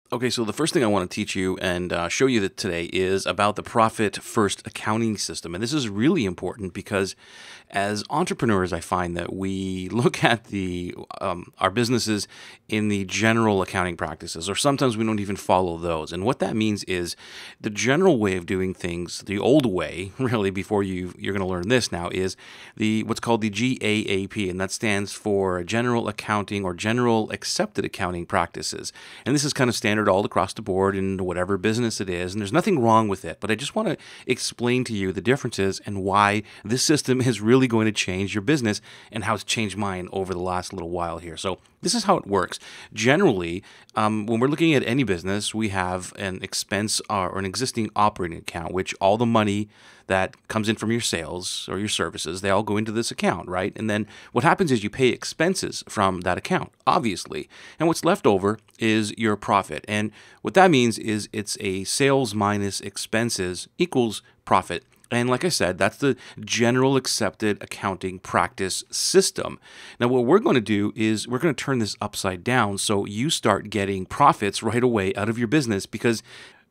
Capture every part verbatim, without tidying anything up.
Okay, so the first thing I want to teach you and uh, show you that today is about the profit first accounting system. And this is really important because as entrepreneurs, I find that we look at the um, our businesses in the general accounting practices, or sometimes we don't even follow those. And what that means is the general way of doing things, the old way, really, before you you're going to learn this now, is the what's called the G A A P, and that stands for General Accounting or General Accepted Accounting Practices. And this is kind of standard all across the board in whatever business it is, and there's nothing wrong with it, but I just want to explain to you the differences and why this system is really going to change your business and how it's changed mine over the last little while here. So this is how it works. Generally, um, when we're looking at any business, we have an expense uh, or an existing operating account, which all the money that comes in from your sales or your services, they all go into this account, right? And then what happens is you pay expenses from that account, obviously. And what's left over is your profit. And what that means is it's a sales minus expenses equals profit. And like I said, that's the general accepted accounting practice system. Now, what we're going to do is we're going to turn this upside down so you start getting profits right away out of your business, because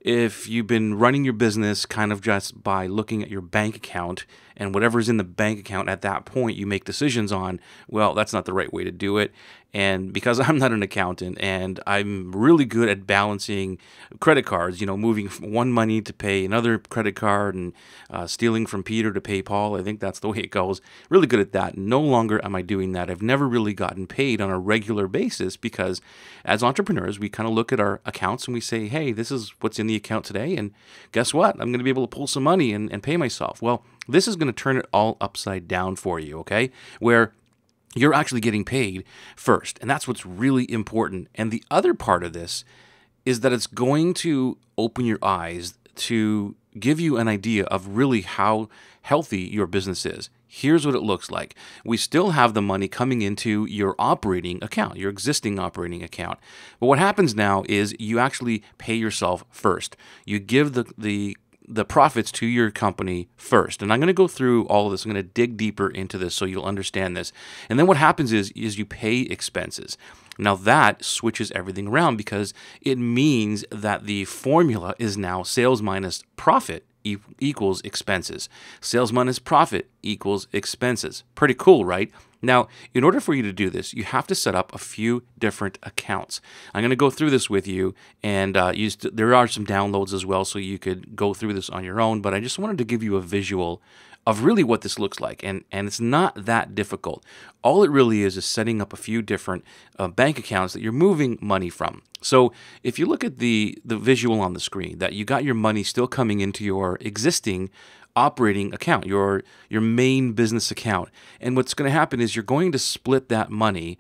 if you've been running your business kind of just by looking at your bank account and whatever's in the bank account at that point you make decisions on, well, that's not the right way to do it. And because I'm not an accountant and I'm really good at balancing credit cards, you know, moving from one money to pay another credit card and uh, stealing from Peter to pay Paul, I think that's the way it goes. Really good at that. No longer am I doing that. I've never really gotten paid on a regular basis because as entrepreneurs, we kind of look at our accounts and we say, hey, this is what's in the account today. And guess what? I'm going to be able to pull some money and, and pay myself. Well, this is going to turn it all upside down for you, okay? Where you're actually getting paid first. And that's what's really important. And the other part of this is that it's going to open your eyes to give you an idea of really how healthy your business is. Here's what it looks like. We still have the money coming into your operating account, your existing operating account. But what happens now is you actually pay yourself first. You give the the the profits to your company first. And I'm going to go through all of this. I'm going to dig deeper into this so you'll understand this. And then what happens is, is you pay expenses. Now that switches everything around because it means that the formula is now sales minus profit e- equals expenses. Sales minus profit equals expenses. Pretty cool, right? Now, in order for you to do this, you have to set up a few different accounts. I'm going to go through this with you, and uh, you st- there are some downloads as well, so you could go through this on your own, but I just wanted to give you a visual of really what this looks like, and, and it's not that difficult. All it really is is setting up a few different uh, bank accounts that you're moving money from. So if you look at the, the visual on the screen, that you got your money still coming into your existing operating account, your your main business account. And what's going to happen is you're going to split that money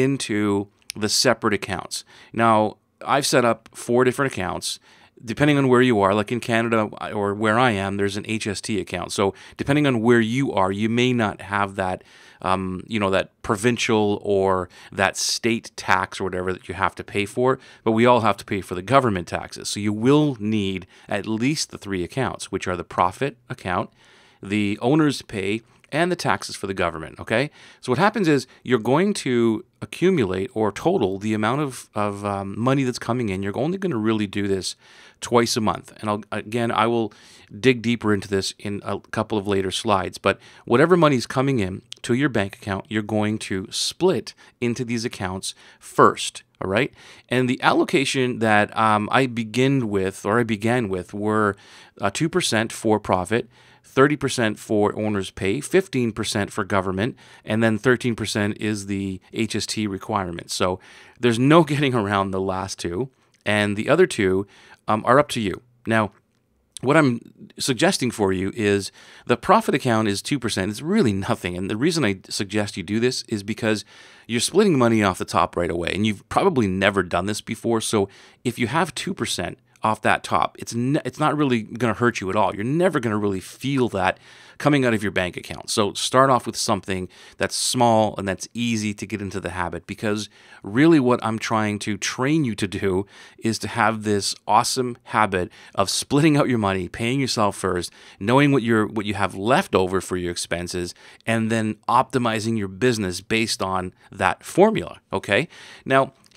into the separate accounts. Now, I've set up four different accounts. Depending on where you are, like in Canada or where I am, there's an H S T account. So depending on where you are, you may not have that, um, you know, that provincial or that state tax or whatever that you have to pay for. But we all have to pay for the government taxes. So you will need at least the three accounts, which are the profit account, the owner's pay, and the taxes for the government, okay? So what happens is you're going to accumulate or total the amount of, of um, money that's coming in. You're only going to really do this twice a month. And I'll, again, I will dig deeper into this in a couple of later slides. But whatever money's coming in to your bank account, you're going to split into these accounts first, all right? And the allocation that um, I begin with, or I began with, were uh, two percent for profit, thirty percent for owner's pay, fifteen percent for government, and then thirteen percent is the H S T requirement. So there's no getting around the last two, and the other two um, are up to you. Now, what I'm suggesting for you is the profit account is two percent. It's really nothing. And the reason I suggest you do this is because you're splitting money off the top right away, and you've probably never done this before. So if you have two percent off that top, it's ne- it's not really going to hurt you at all. You're never going to really feel that coming out of your bank account. So start off with something that's small and that's easy to get into the habit, because really what I'm trying to train you to do is to have this awesome habit of splitting out your money, paying yourself first, knowing what you're what you have left over for your expenses, and then optimizing your business based on that formula, okay? Now,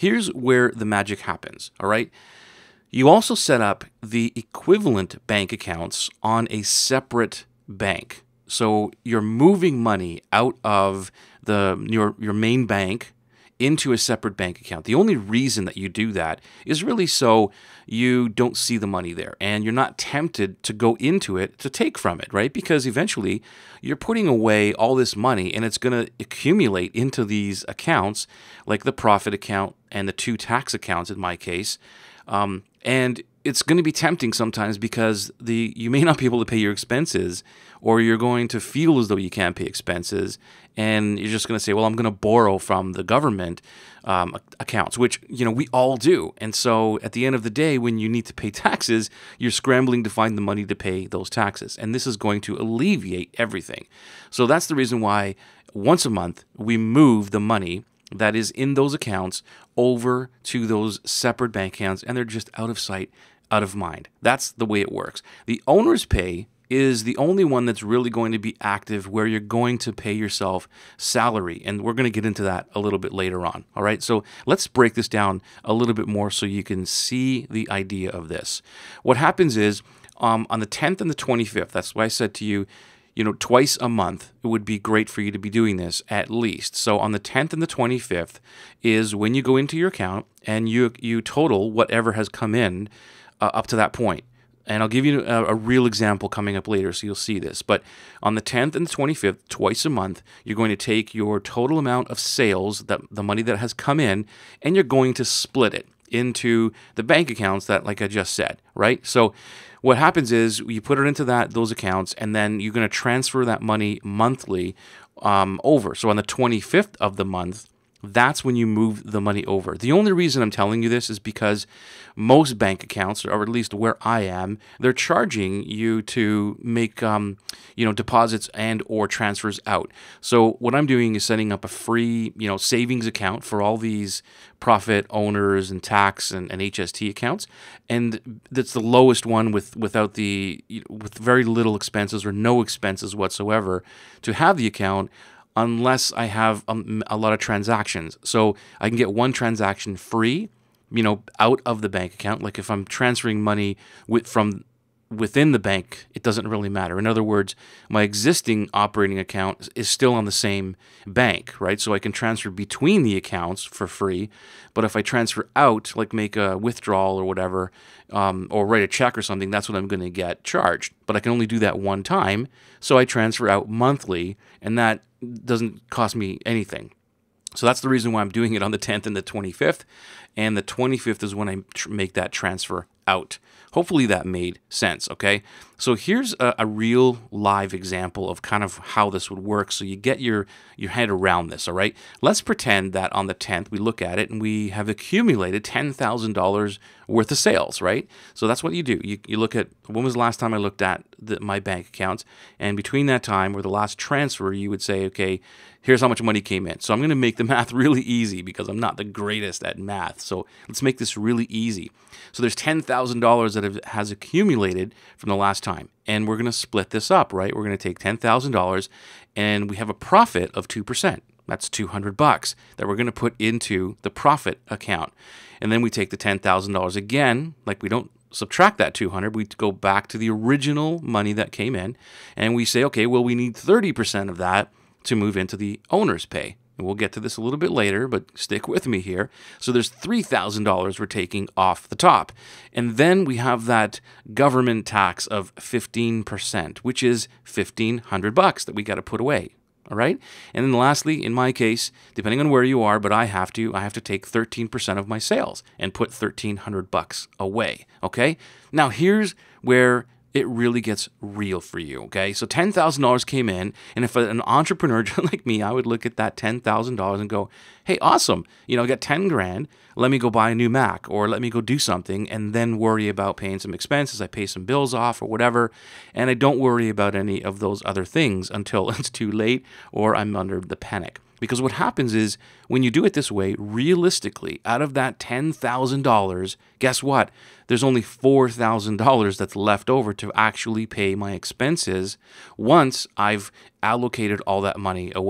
here's where the magic happens, all right? You also set up the equivalent bank accounts on a separate bank. So you're moving money out of the your your main bank into a separate bank account. The only reason that you do that is really so you don't see the money there and you're not tempted to go into it to take from it, right? Because eventually you're putting away all this money and it's going to accumulate into these accounts, like the profit account and the two tax accounts in my case. Um, and it's going to be tempting sometimes because the you may not be able to pay your expenses, or you're going to feel as though you can't pay expenses, and you're just going to say, well, I'm going to borrow from the government um, accounts, which, you know, we all do. And so at the end of the day, when you need to pay taxes, you're scrambling to find the money to pay those taxes. And this is going to alleviate everything. So that's the reason why once a month we move the money that is in those accounts over to those separate bank accounts, and they're just out of sight, out of mind. That's the way it works. The owner's pay is the only one that's really going to be active, where you're going to pay yourself salary, and we're going to get into that a little bit later on. All right, so let's break this down a little bit more so you can see the idea of this. What happens is um, on the tenth and the twenty-fifth, that's why I said to you, you know, twice a month, it would be great for you to be doing this at least. So on the tenth and the twenty-fifth is when you go into your account and you you total whatever has come in uh, up to that point. And I'll give you a, a real example coming up later, so you'll see this. But on the tenth and the twenty-fifth, twice a month, you're going to take your total amount of sales, that the money that has come in, and you're going to split it into the bank accounts that, like I just said, right? So what happens is you put it into that those accounts, and then you're going to transfer that money monthly um, over. So on the twenty-fifth of the month, that's when you move the money over. The only reason I'm telling you this is because most bank accounts, or at least where I am, they're charging you to make um, you know, deposits and or transfers out. So what I'm doing is setting up a free, you know, savings account for all these profit owners and tax and, and H S T accounts, and that's the lowest one with without the with very little expenses or no expenses whatsoever to have the account, unless I have um, a lot of transactions. So I can get one transaction free, you know, out of the bank account. Like if I'm transferring money with, from within the bank, it doesn't really matter. In other words, my existing operating account is still on the same bank, right? So I can transfer between the accounts for free. But if I transfer out, like make a withdrawal or whatever, um, or write a check or something, that's what I'm going to get charged. But I can only do that one time. So I transfer out monthly, and that doesn't cost me anything. So that's the reason why I'm doing it on the tenth and the twenty-fifth. And the twenty-fifth is when I tr- make that transfer out. Hopefully that made sense, okay? So here's a, a real live example of kind of how this would work, so you get your, your head around this, all right? Let's pretend that on the tenth we look at it and we have accumulated ten thousand dollars worth of sales, right? So that's what you do. You, you look at, when was the last time I looked at the, my bank accounts? And between that time or the last transfer, you would say, okay, here's how much money came in. So I'm going to make the math really easy because I'm not the greatest at math. So let's make this really easy. So there's ten thousand dollars that have, has accumulated from the last time. And we're going to split this up, right? We're going to take ten thousand dollars and we have a profit of two percent. That's two hundred bucks that we're going to put into the profit account. And then we take the ten thousand dollars again, like we don't subtract that two hundred, we go back to the original money that came in, and we say, okay, well, we need thirty percent of that to move into the owner's pay. And we'll get to this a little bit later, but stick with me here. So there's three thousand dollars we're taking off the top. And then we have that government tax of fifteen percent, which is fifteen hundred bucks that we got to put away. All right. And then lastly, in my case, depending on where you are, but I have to, I have to take thirteen percent of my sales and put thirteen hundred bucks away. Okay. Now here's where it really gets real for you, okay? So ten thousand dollars came in, and if an entrepreneur like me, I would look at that ten thousand dollars and go, hey, awesome, you know, I got ten grand, let me go buy a new Mac, or let me go do something, and then worry about paying some expenses. I pay some bills off or whatever, and I don't worry about any of those other things until it's too late or I'm under the panic. Because what happens is, when you do it this way, realistically, out of that ten thousand dollars, guess what? There's only four thousand dollars that's left over to actually pay my expenses once I've allocated all that money away.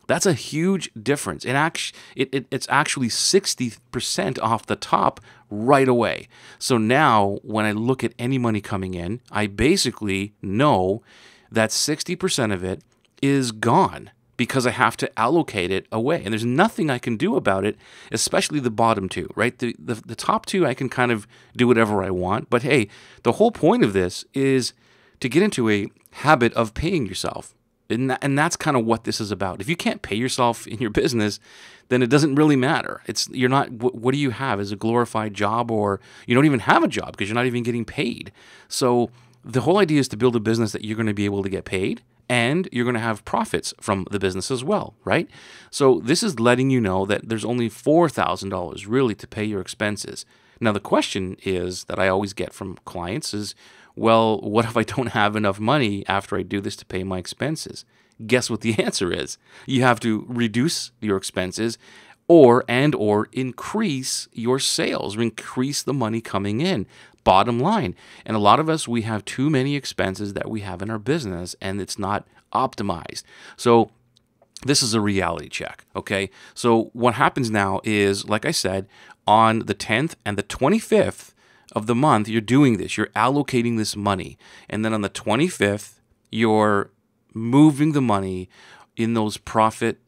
That's a huge difference. It act- it, it, it's actually sixty percent off the top right away. So now when I look at any money coming in, I basically know that sixty percent of it is gone because I have to allocate it away. And there's nothing I can do about it, especially the bottom two, right? The, the, the top two, I can kind of do whatever I want. But hey, the whole point of this is to get into a habit of paying yourself. And, that, and that's kind of what this is about. If you can't pay yourself in your business, then it doesn't really matter. It's you're not. What, what do you have? Is a glorified job, or you don't even have a job because you're not even getting paid? So the whole idea is to build a business that you're going to be able to get paid, and you're going to have profits from the business as well, right? So this is letting you know that there's only four thousand dollars really to pay your expenses. Now the question is that I always get from clients is, well, what if I don't have enough money after I do this to pay my expenses? Guess what the answer is? You have to reduce your expenses or and or increase your sales, or increase the money coming in. Bottom line. And a lot of us, we have too many expenses that we have in our business, and it's not optimized. So this is a reality check, okay? So what happens now is, like I said, on the tenth and the twenty-fifth of the month, you're doing this. You're allocating this money. And then on the twenty-fifth, you're moving the money in those profit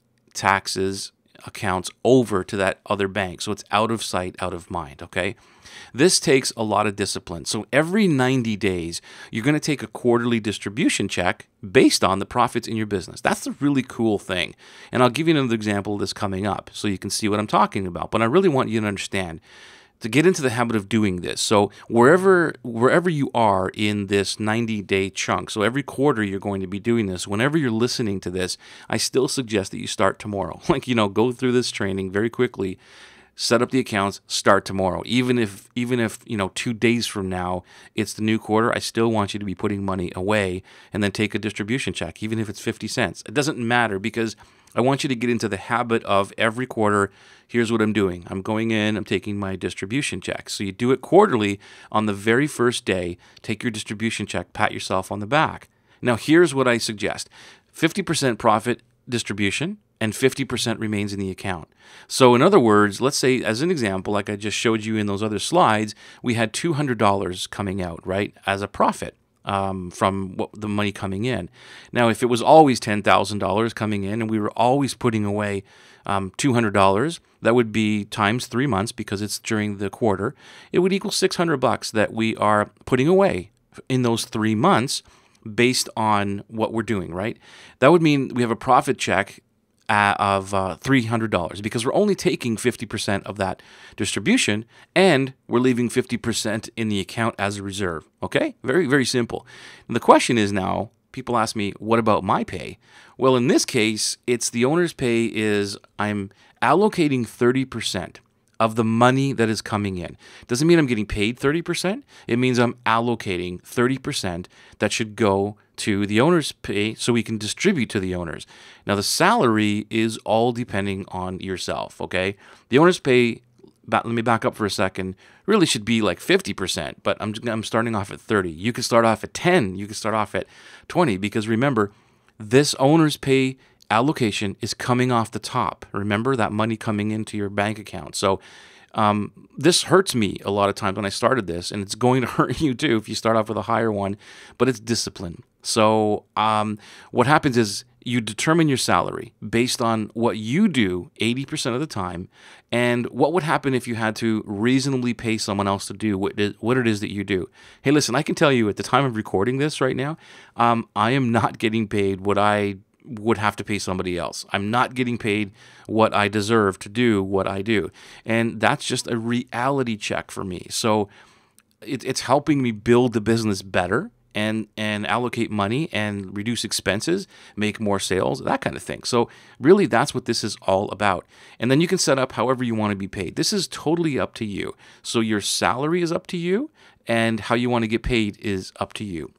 taxes accounts over to that other bank. So it's out of sight, out of mind, okay? This takes a lot of discipline. So every ninety days, you're going to take a quarterly distribution check based on the profits in your business. That's the really cool thing. And I'll give you another example of this coming up so you can see what I'm talking about. But I really want you to understand, to get into the habit of doing this. So wherever wherever you are in this ninety-day chunk, so every quarter you're going to be doing this, whenever you're listening to this, I still suggest that you start tomorrow. Like, you know, go through this training very quickly, set up the accounts, start tomorrow. Even if, even if you know, two days from now, it's the new quarter, I still want you to be putting money away and then take a distribution check, even if it's fifty cents. It doesn't matter, because I want you to get into the habit of every quarter, here's what I'm doing. I'm going in, I'm taking my distribution check. So you do it quarterly. On the very first day, take your distribution check, pat yourself on the back. Now, here's what I suggest. fifty percent profit distribution and fifty percent remains in the account. So in other words, let's say, as an example, like I just showed you in those other slides, we had two hundred dollars coming out, right, as a profit. Um, from what the money coming in. Now, if it was always ten thousand dollars coming in and we were always putting away um, two hundred dollars, that would be times three months because it's during the quarter. It would equal six hundred bucks that we are putting away in those three months based on what we're doing, right? That would mean we have a profit check Uh, of uh, three hundred dollars because we're only taking fifty percent of that distribution and we're leaving fifty percent in the account as a reserve. Okay? Very, very simple. And the question is now, people ask me, what about my pay? Well, in this case, it's the owner's pay is I'm allocating thirty percent of the money that is coming in. Doesn't mean I'm getting paid thirty percent. It means I'm allocating thirty percent that should go to the owner's pay so we can distribute to the owners. Now, the salary is all depending on yourself, okay? The owner's pay, let me back up for a second, really should be like fifty percent, but I'm, I'm starting off at thirty. You can start off at ten. You can start off at twenty because remember, this owner's pay allocation is coming off the top. Remember that money coming into your bank account. So um, this hurts me a lot of times when I started this, and it's going to hurt you too if you start off with a higher one, but it's discipline. So um, what happens is you determine your salary based on what you do eighty percent of the time, and what would happen if you had to reasonably pay someone else to do what it, what it is that you do. Hey, listen, I can tell you at the time of recording this right now, um, I am not getting paid what I would have to pay somebody else. I'm not getting paid what I deserve to do what I do. And that's just a reality check for me. So it, it's helping me build the business better and and allocate money and reduce expenses, make more sales, that kind of thing. So really that's what this is all about. And then you can set up however you want to be paid. This is totally up to you. So your salary is up to you and how you want to get paid is up to you.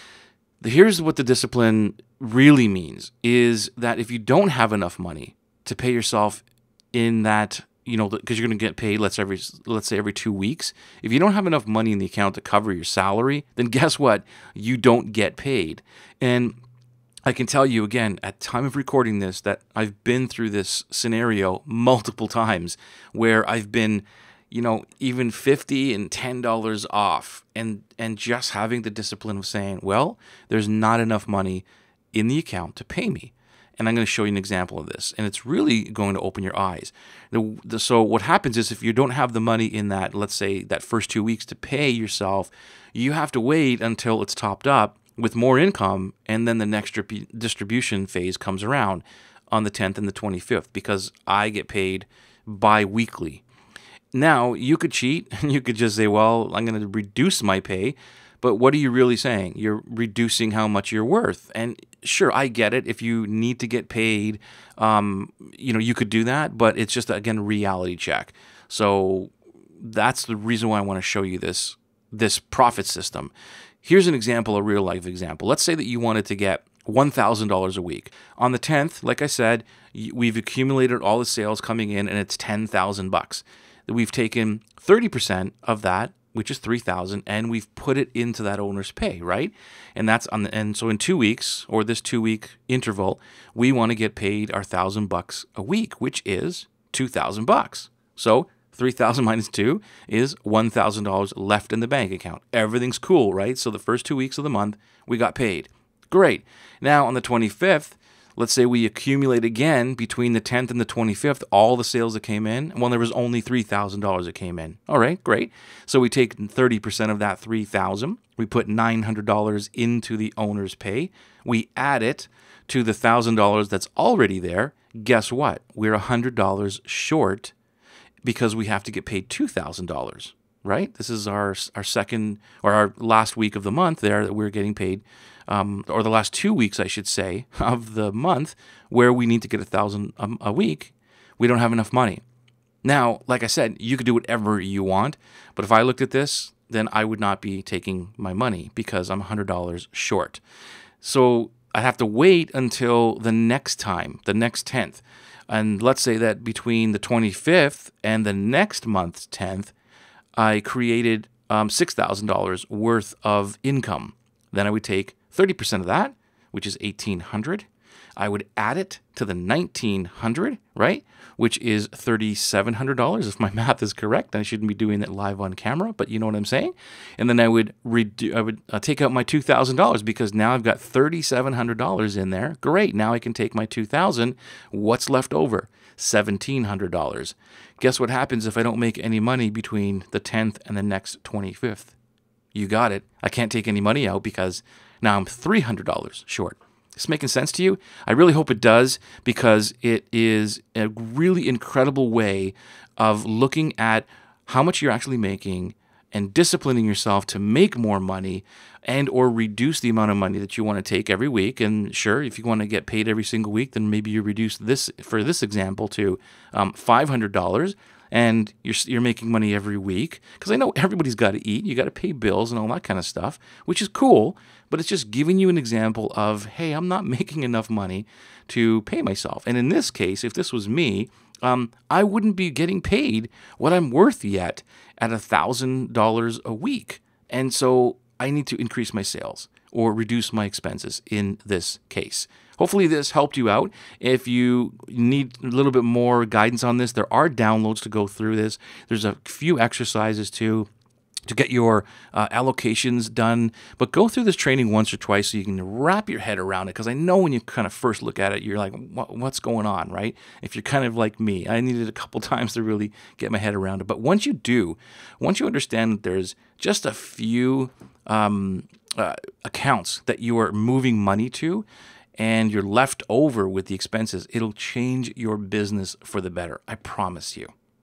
Here's what the discipline really means is that if you don't have enough money to pay yourself in that, you know, because you're going to get paid, let's every let's say every two weeks. If you don't have enough money in the account to cover your salary, then guess what? You don't get paid. And I can tell you again, at time of recording this, that I've been through this scenario multiple times where I've been, you know, even fifty and ten dollars off, and and just having the discipline of saying, well, there's not enough money in the account to pay me. And I'm going to show you an example of this, and it's really going to open your eyes. The, the, so what happens is if you don't have the money in that, let's say that first two weeks to pay yourself, you have to wait until it's topped up with more income, and then the next distribu- distribution phase comes around on the tenth and the twenty-fifth, because I get paid bi-weekly. Now, you could cheat, and you could just say, well, I'm going to reduce my pay, but what are you really saying? You're reducing how much you're worth. And sure, I get it. If you need to get paid, um, you know, you could do that, but it's just, again, a reality check. So that's the reason why I want to show you this, this profit system. Here's an example, a real life example. Let's say that you wanted to get one thousand dollars a week. On the tenth, like I said, we've accumulated all the sales coming in, and it's ten thousand bucks. We've taken thirty percent of that, which is three thousand, and we've put it into that owner's pay, right? And that's on the, and so in two weeks, or this two-week interval, we want to get paid our thousand bucks a week, which is two thousand bucks. So three thousand minus two is one thousand dollars left in the bank account. Everything's cool, right? So the first two weeks of the month, we got paid. Great. Now on the twenty-fifth, let's say we accumulate again between the tenth and the twenty-fifth, all the sales that came in. Well, there was only three thousand dollars that came in. All right, great. So we take thirty percent of that three thousand dollars. We put nine hundred dollars into the owner's pay. We add it to the one thousand dollars that's already there. Guess what? We're one hundred dollars short because we have to get paid two thousand dollars, right? This is our our second or our last week of the month there that we're getting paid, um, or the last two weeks, I should say, of the month where we need to get one thousand dollars a, a week. We don't have enough money. Now, like I said, you could do whatever you want, but if I looked at this, then I would not be taking my money because I'm one hundred dollars short. So I have to wait until the next time, the next tenth. And let's say that between the twenty-fifth and the next month's tenth, I created um, six thousand dollars worth of income. Then I would take thirty percent of that, which is eighteen hundred dollars. I would add it to the nineteen hundred dollars, right, which is thirty-seven hundred dollars. If my math is correct, I shouldn't be doing it live on camera, but you know what I'm saying. And then I would redo, I would uh, take out my two thousand dollars because now I've got thirty-seven hundred dollars in there. Great, now I can take my two thousand dollars. What's left over? seventeen hundred dollars. Guess what happens if I don't make any money between the tenth and the next twenty-fifth? You got it. I can't take any money out because now I'm three hundred dollars short. This making sense to you? I really hope it does, because it is a really incredible way of looking at how much you're actually making and disciplining yourself to make more money and or reduce the amount of money that you want to take every week. And sure, if you want to get paid every single week, then maybe you reduce this, for this example, to um, five hundred dollars. And you're you're making money every week, because I know everybody's got to eat. You got to pay bills and all that kind of stuff, which is cool. But it's just giving you an example of, hey, I'm not making enough money to pay myself. And in this case, if this was me, um, I wouldn't be getting paid what I'm worth yet at one thousand dollars a week. And so I need to increase my sales or reduce my expenses in this case. Hopefully this helped you out. If you need a little bit more guidance on this, there are downloads to go through this. There's a few exercises too to get your uh, allocations done. But go through this training once or twice so you can wrap your head around it, because I know when you kind of first look at it, you're like, what, what's going on, right? If you're kind of like me, I needed a couple times to really get my head around it. But once you do, once you understand that there's just a few um, uh, accounts that you are moving money to, and you're left over with the expenses, it'll change your business for the better. I promise you.